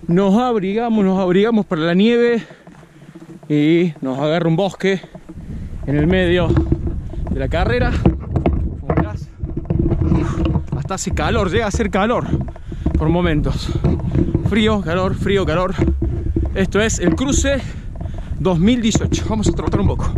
nos abrigamos para la nieve y nos agarra un bosque en el medio de la carrera. Como verás, hasta hace calor, llega a hacer calor por momentos. Frío, calor, frío, calor. Esto es el cruce 2018. Vamos a trotar un poco.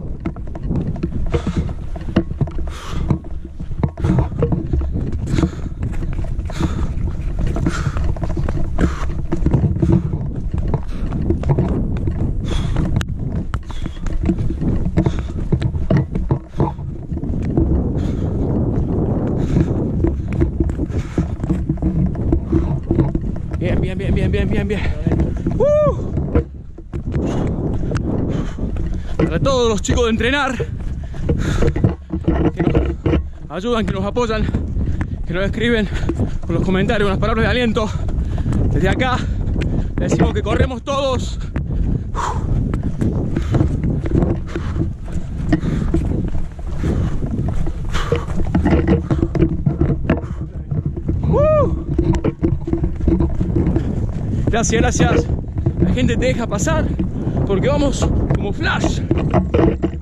Bien. Para todos los chicos de entrenar, que nos ayudan, que nos apoyan, que nos escriben con los comentarios, con las palabras de aliento. Desde acá les decimos que corremos todos. Gracias. La gente te deja pasar porque vamos como flash.